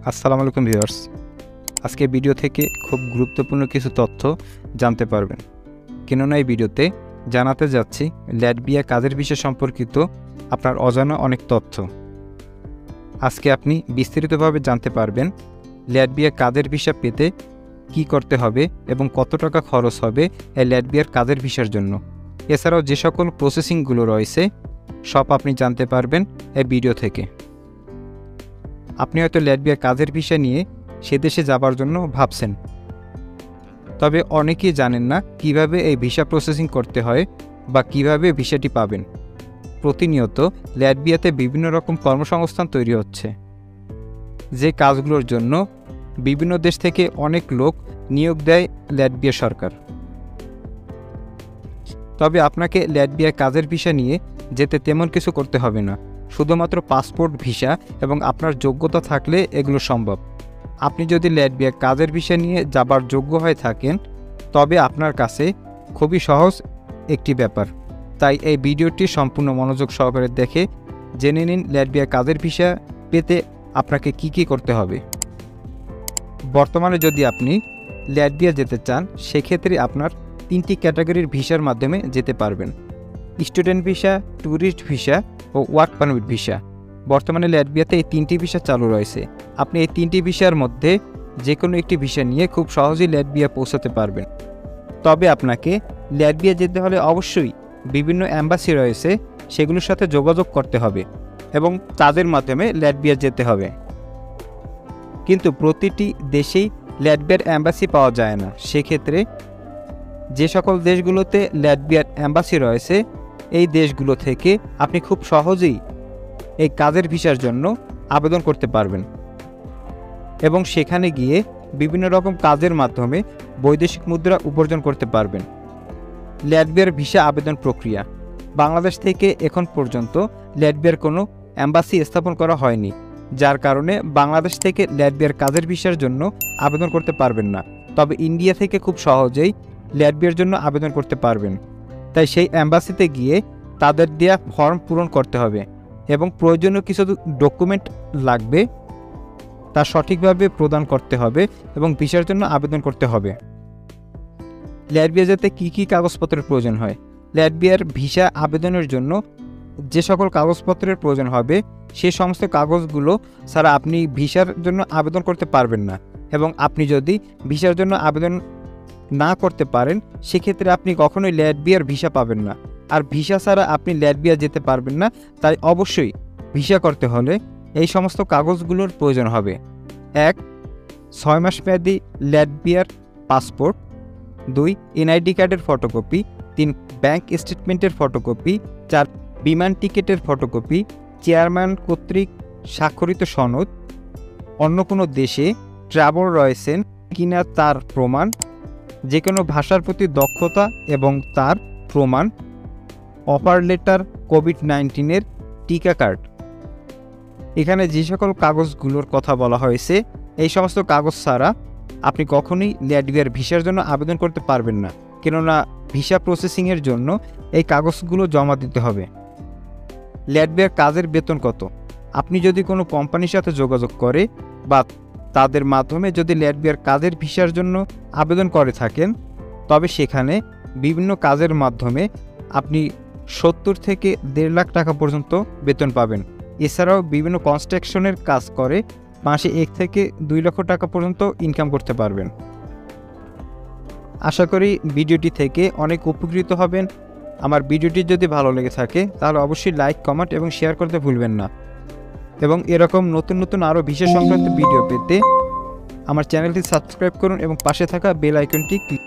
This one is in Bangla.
আসসালামু আলাইকুম ভিউয়ার্স। আজকে ভিডিও থেকে খুব গুরুত্বপূর্ণ কিছু তথ্য জানতে পারবেন। কেননা এই ভিডিওতে জানাতে যাচ্ছি ল্যাটভিয়া কাজের বিষয় সম্পর্কিত আপনার অজানা অনেক তথ্য। আজকে আপনি বিস্তারিতভাবে জানতে পারবেন ল্যাটভিয়া কাজের ভিসা পেতে কি করতে হবে এবং কত টাকা খরচ হবে এই ল্যাটভিয়ার কাজের ভিসার জন্য। এছাড়াও যে সকল প্রসেসিংগুলো রয়েছে সব আপনি জানতে পারবেন এই ভিডিও থেকে। আপনি হয়তো ল্যাটভিয়া কাজের ভিসা নিয়ে সে দেশে যাবার জন্য ভাবছেন, তবে অনেকেই জানেন না কিভাবে এই ভিসা প্রসেসিং করতে হয় বা কিভাবে ভিসাটি পাবেন। প্রতিনিয়ত ল্যাটভিয়াতে বিভিন্ন রকম কর্মসংস্থান তৈরি হচ্ছে, যে কাজগুলোর জন্য বিভিন্ন দেশ থেকে অনেক লোক নিয়োগ দেয় ল্যাটভিয়া সরকার। তবে আপনাকে ল্যাটভিয়া কাজের ভিসা নিয়ে যেতে তেমন কিছু করতে হবে না, শুধুমাত্র পাসপোর্ট, ভিসা এবং আপনার যোগ্যতা থাকলে এগুলো সম্ভব। আপনি যদি ল্যাটভিয়া কাজের ভিসা নিয়ে যাবার যোগ্য হয়ে থাকেন তবে আপনার কাছে খুবই সহজ একটি ব্যাপার। তাই এই ভিডিওটি সম্পূর্ণ মনোযোগ সহকারে দেখে জেনে নিন ল্যাটভিয়া কাজের ভিসা পেতে আপনাকে কি করতে হবে। বর্তমানে যদি আপনি ল্যাটভিয়া যেতে চান সেক্ষেত্রে আপনার 3টি ক্যাটাগরির ভিসার মাধ্যমে যেতে পারবেন: স্টুডেন্ট ভিসা, ট্যুরিস্ট ভিসা ও ওয়ার্ক পারমিট ভিসা। বর্তমানে ল্যাটভিয়াতে এই 3টি ভিসা চালু রয়েছে। আপনি এই 3টি ভিসার মধ্যে যে কোনো একটি ভিসা নিয়ে খুব সহজেই ল্যাটভিয়া পৌঁছাতে পারবেন। তবে আপনাকে ল্যাটভিয়া যেতে হলে অবশ্যই বিভিন্ন অ্যাম্বাসি রয়েছে সেগুলোর সাথে যোগাযোগ করতে হবে এবং তাদের মাধ্যমে ল্যাটভিয়া যেতে হবে। কিন্তু প্রতিটি দেশেই ল্যাটভিয়ার অ্যাম্বাসি পাওয়া যায় না। সেক্ষেত্রে যে সকল দেশগুলোতে ল্যাটভিয়ার অ্যাম্বাসি রয়েছে এই দেশগুলো থেকে আপনি খুব সহজেই এই কাজের ভিসার জন্য আবেদন করতে পারবেন এবং সেখানে গিয়ে বিভিন্ন রকম কাজের মাধ্যমে বৈদেশিক মুদ্রা উপার্জন করতে পারবেন। ল্যাটভিয়ার ভিসা আবেদন প্রক্রিয়া: বাংলাদেশ থেকে এখন পর্যন্ত ল্যাটভিয়ার কোনো অ্যাম্বাসি স্থাপন করা হয়নি, যার কারণে বাংলাদেশ থেকে ল্যাটভিয়ার কাজের ভিসার জন্য আবেদন করতে পারবেন না। তবে ইন্ডিয়া থেকে খুব সহজেই ল্যাটভিয়ার জন্য আবেদন করতে পারবেন। তাই সেই অ্যাম্বাসিতে গিয়ে তাদের দেয়া ফর্ম পূরণ করতে হবে এবং প্রয়োজনীয় কিছু ডকুমেন্ট লাগবে তা সঠিকভাবে প্রদান করতে হবে এবং ভিসার জন্য আবেদন করতে হবে। ল্যাটভিয়া যেতে কি কাগজপত্রের প্রয়োজন হয়? ল্যাটভিয়ার ভিসা আবেদনের জন্য যে সকল কাগজপত্রের প্রয়োজন হবে সেই সমস্ত কাগজগুলো ছাড়া আপনি ভিসার জন্য আবেদন করতে পারবেন না। এবং আপনি যদি ভিসার জন্য আবেদন না করতে পারেন সেক্ষেত্রে আপনি কখনোই ল্যাটভিয়ার ভিসা পাবেন না। আর ভিসা ছাড়া আপনি ল্যাটভিয়া যেতে পারবেন না। তাই অবশ্যই ভিসা করতে হলে এই সমস্ত কাগজগুলোর প্রয়োজন হবে: 1. 6 মাস মেয়াদি ল্যাটভিয়ার পাসপোর্ট, 2. এনআইডি কার্ডের ফটোকপি, 3. ব্যাংক স্টেটমেন্টের ফটোকপি, 4. বিমান টিকিটের ফটোকপি, চেয়ারম্যান কর্তৃক স্বাক্ষরিত সনদ, অন্য কোনো দেশে ট্রাভেল রয়েছেন কিনা তার প্রমাণ, যে কোনো ভাষার প্রতি দক্ষতা এবং তার প্রমাণ, অফার লেটার, কোভিড-19 টিকা কার্ড। এখানে যে সকল কাগজগুলোর কথা বলা হয়েছে এই সমস্ত কাগজ ছাড়া আপনি কখনোই ল্যাটভিয়ার ভিসার জন্য আবেদন করতে পারবেন না, কেননা ভিসা প্রসেসিংয়ের জন্য এই কাগজগুলো জমা দিতে হবে। ল্যাটভিয়ার কাজের বেতন কত? আপনি যদি কোনো কোম্পানির সাথে যোগাযোগ করে বা তাদের মাধ্যমে যদি ল্যাটভিয়ার কাজের ভিসার জন্য আবেদন করে থাকেন তবে সেখানে বিভিন্ন কাজের মাধ্যমে আপনি 70 থেকে 1.5 লাখ টাকা পর্যন্ত বেতন পাবেন। এছাড়াও বিভিন্ন কনস্ট্রাকশনের কাজ করে মাসে 1 থেকে 2 লক্ষ টাকা পর্যন্ত ইনকাম করতে পারবেন। আশা করি ভিডিওটি থেকে অনেক উপকৃত হবেন। আমার ভিডিওটি যদি ভালো লেগে থাকে তাহলে অবশ্যই লাইক, কমেন্ট এবং শেয়ার করতে ভুলবেন না। এবং এরকম নতুন আরও ভিসা সংক্রান্ত ভিডিও পেতে আমার চ্যানেলটি সাবস্ক্রাইব করুন এবং পাশে থাকা বেল আইকনটি ক্লিক